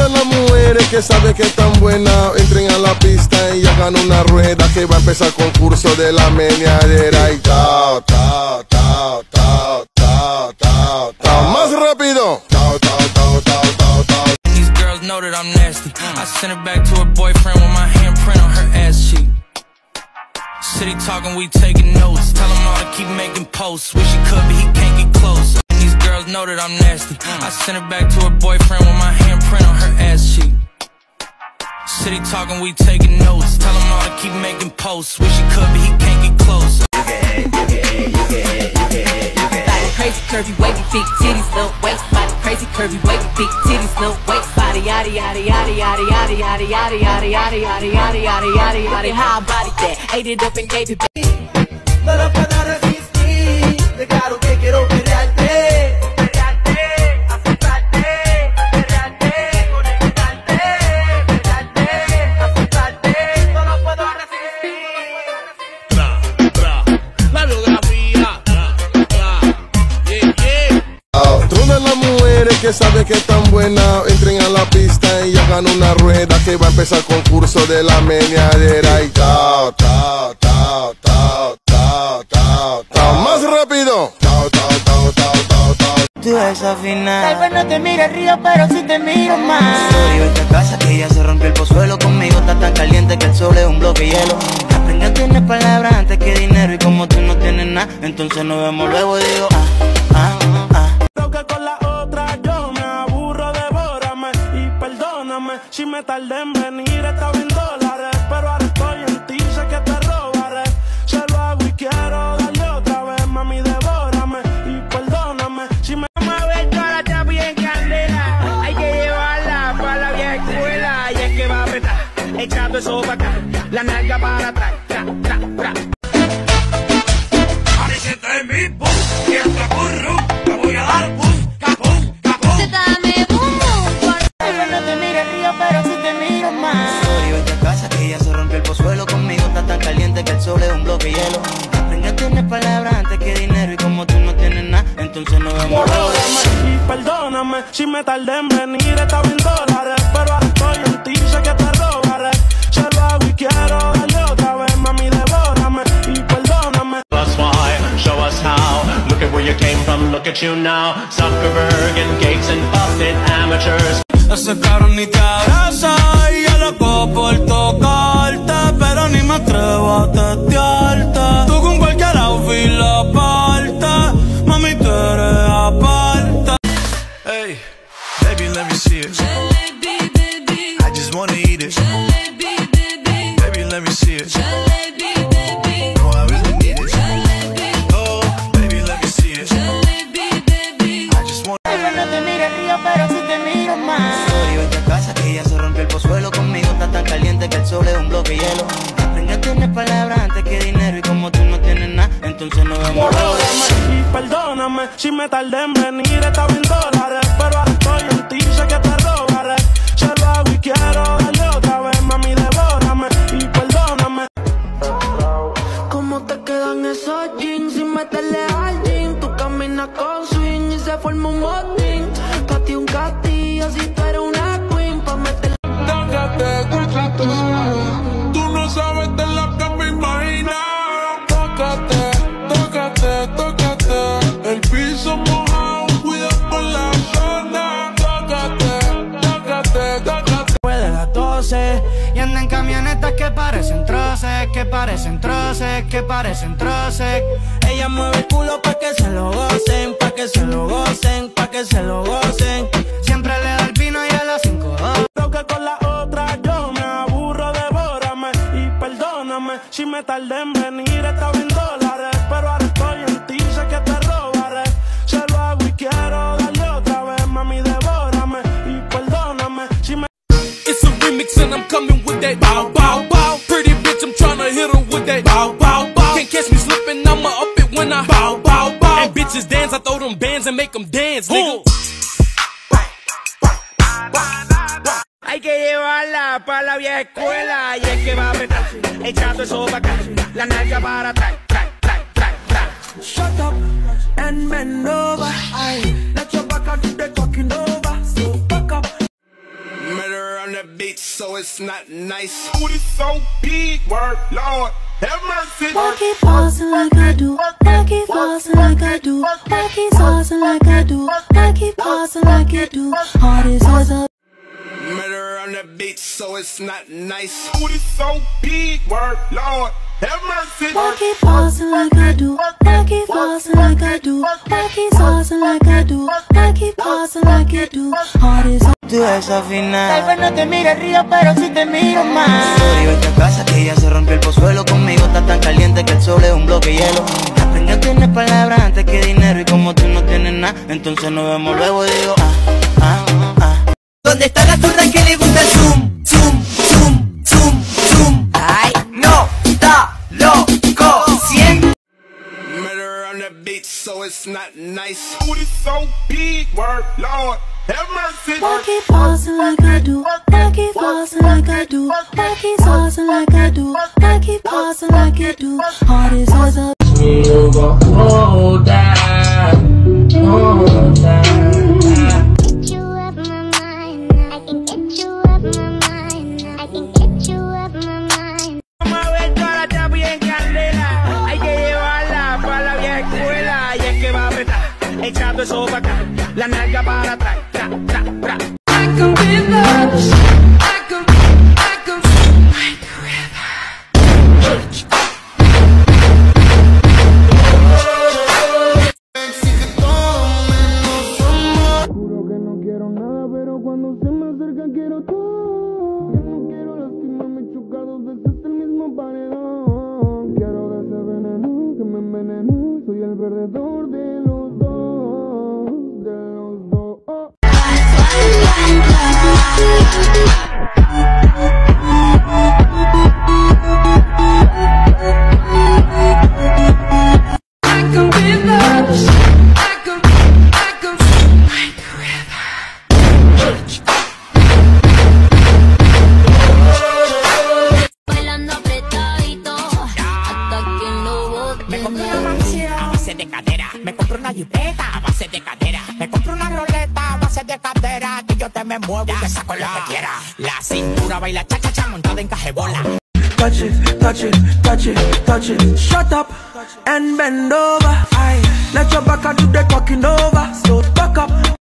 Todas las mujeres que saben que están buenas entren a la pista y hagan una rueda que va a empezar el concurso de la meneadera. Y tao, tao, tao, tao, tao, tao, tao. Más rápido. Tao, tao, tao, tao, tao, tao. These girls know that I'm nasty. I sent her back to her boyfriend with my handprint on her ass cheek. City talking, we taking notes. Tell him all to keep making posts. Wish he could, but he can't get close. These girls know that I'm nasty. I sent her back to her boyfriend with my handprint on her ass cheek. City talking, we taking notes. Tell him all to keep making posts. Wish he could, but he can't get close. Crazy curvy wavy big titties, little waist body. Crazy curvy wavy big titties, little waist body. Yaddy yaddy yaddy yaddy yaddy yaddy yaddy yaddy yaddy yaddy yaddy yaddy yaddy yaddy. How I body that? Ate it up and gave it back. No lo puedo resistir. De claro que quiero pelearte, pelearte, asustarte, pelearte, conectarte, pelearte, asustarte. No lo puedo resistir. La biografía. Todas las mujeres que saben que están buenas entren a la pista y hagan una rueda que va a empezar el concurso de la meneadera. Y tao, tao, tao, tao, tao, tao, tao. Más rápido. Tao, tao, tao, tao, tao, tao. Tú desafinas. Tal vez no te mire el río, pero sí te miro más. Sorry, vete a casa que ya se rompió el pozuelo. Conmigo está tan caliente que el sol es un bloque de hielo. Aprende a tener palabras antes que dinero. Y como tú no tienes nada, entonces nos vemos luego y digo Que con la otra yo me aburro, devórame y perdóname si me tardé en venir. Estaba en dólares, pero ahora estoy en ti, sé que te robaré. Se lo hago y quiero darle otra vez, mami, devórame y perdóname si me... Vamos a ver toda la chapi en candela. Hay que llevarla para la vieja escuela. Y es que va a apretar, echando eso para acá, la nalga para atrás, tra, tra, tra. Parecete en mi bus, y esta curru, te voy a dar bus, capum, capum. Dame boom boom. Tal vez no te mire el río, pero sí te miro más. sorry, vete a casa que ya se rompió el pozuelo. Conmigo está tan caliente que el sol es un bloque de hielo. Aprende a tener palabras antes que dinero. Y como tú no tienes nada, entonces nos vemos luego. Y perdóname si me tardé en venir. Estaba en dólares, pero ahora estoy en ti, sé que te robaré. Se lo hago y quiero darle otra vez, mami, devórame y perdóname. Us why, show us how. Look at where you came from, look at you now. Zuckerberg and Gates and Buffett, amateurs. Ese caro ni te abraza y yo loco por tocarte, pero ni me atrevo a testearte. Tú con cualquier outfit la parte, mami, tú eres aparte. Hey, baby, let me see it. I just wanna eat it. Baby, let me see it. No, I really need it. Oh, baby, let me see it. I just wanna... Tal vez no te mire el río, pero sí te miro más. Sorry, vete a casa que ya se rompió el pozuelo. Conmigo está tan caliente que el sol es un bloque de hielo. Aprende a tener palabras antes que dinero. Y como tú no tienes nada, entonces nos vemos luego. Y perdóname si me tardé en venir. Estaba en dólares, pero ahora estoy en ti, sé que te robaré. Se lo hago y quiero darle otra vez, mami, devórame y perdóname. ¿Cómo te quedan esos jeans sin meterle al jean? Tú caminas con swing y se forma un motín. Pa' ti un castillo si tú eres una queen. Pa' meterle... Tócate, tú no sabes de lo que me imagino. Tócate, tócate, tócate. El piso mojado, cuida por la zona. Tócate, tócate, tócate. Después de las 12 y andan camionetas que parecen troces, que parecen troces, que parecen troces. Ella mueve el culo pa' que se lo gocen, pa' que se lo gocen, pa' que se lo gocen. Siempre le da el vino y a las 5. Creo que con la otra yo me aburro, devórame y perdóname si me tardé en venir. Estaba en dólares, pero ahora estoy en ti, sé que te robaré. Se lo hago y quiero darle otra vez, mami, devórame y perdóname si me... It's a remix and I'm coming with that bow, bow, bow. Pretty bitch, I'm tryna hit her with that bow, bow, bow. Can't catch me slipping, I'ma up it when I bow, bow, bow. And bitches dance, I throw them bands and make them dance, nigga. Hay que llevarla para la vieja escuela. Y es que va a apretar, echando eso para acá, la nalga para atrás, tra, tra, tra, tra. Shut up and bend over. Let your back out to the talking over. So back up. it's not nice. Booty so big, word, Lord, have mercy. Work it flossing like I do. Work it flossing like I do. Work it saucing like I do. Work it flossing like I do. Heart is as a Murder on the beat, so it's not nice. Booty so big, word, Lord, have mercy. work it flossing like I do. Work it flossing like I do. Work it saucing like I do. Work it flossing like I do. Heart is a Tú desafinas. Tal vez no te mire el río, pero sí te miro más. Sorry, vete a casa que ya se rompió el pozuelo. Conmigo está tan caliente que el sol es un bloque de hielo. Aprendí a tener palabras antes que dinero. Y como tú no tienes nada, entonces nos vemos luego y digo ¿Dónde está la turra que le gusta el zoom? Zoom, zoom, zoom, zoom. Ay, no, está loco, 100. Murder on the beat, so it's not nice. Booty so big, word, Lord, have mercy. work it flossing like I do. Work it flossing like I do. Work it saucing like I do. Work it flossing like I do. Heart is as a Hold down, hold down. Echando eso para acá, la nalga para atrás, tra, tra, tra. I can be loved. I can like the river. Juro que no quiero nada, pero cuando se me acerca quiero todo. Yo no quiero lastimarme, chocar dos veces el mismo paredón. Quiero de ese veneno que me envenenó. Soy el perdedor de los dos, de los dos. Oh. I can be loved. I can like the river. Bailando apretadito hasta que no bote. Me compré una mansión a base de cadera. Me compré una jipeta a base de cadera. Me compré una roleta a base de cadera. Que yo te me muevo y te saco lo que quiera. La cintura baila cha cha cha montada en cajebola. Touch it, touch it, touch it, touch it. Shut up and bend over. Aye. Let your back do the talking over. So back up.